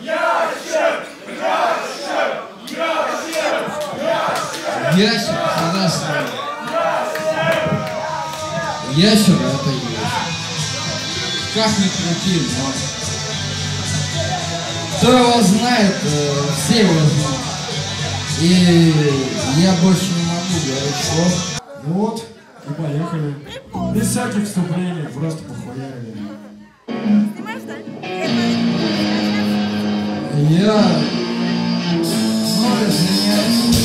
Ящик, хорошо. Ящик это ящик. Как ни крути, но кто его знает, все его знают. И я больше не могу говорить слов. Ну вот, и поехали. Без всяких вступлений, просто похуярили. Снимаешь, да? Я... Ну, извиняюсь.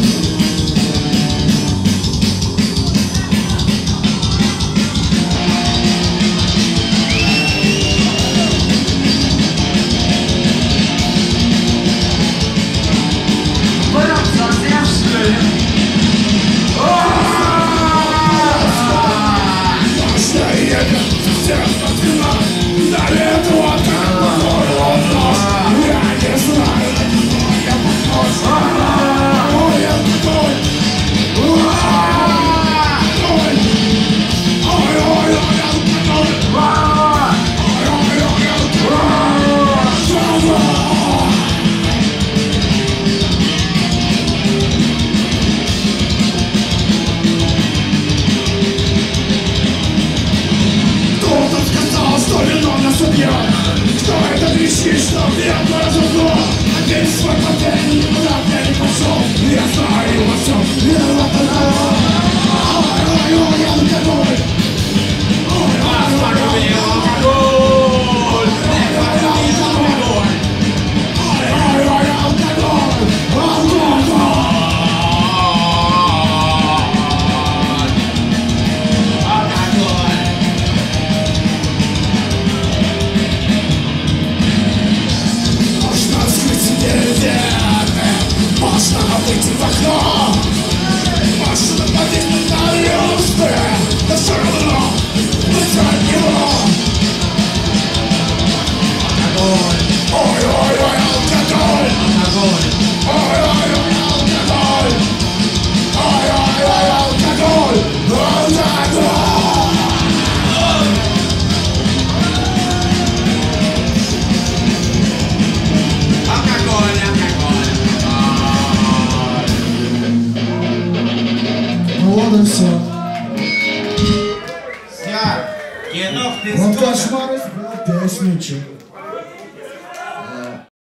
Кто это кричит, что мне произошло? Надеюсь, свой патент никуда не пошел. Я знаю во всем, я в этом. Ой-ой-ой, я алкоголь. Ой-ой-ой, я алкоголь. Ой-ой-ой, алкоголь. Алкоголь. Можно выйти в окно, можно подвинуть на люстры, но все равно вытирать его. Алкоголь. Ой-ой-ой, алкоголь. Алкоголь. Ой-ой-ой, алкоголь. Ой-ой-ой, алкоголь. Алкоголь. Вот и все. Все. Кино в Вот пизду. кошмар из песничек.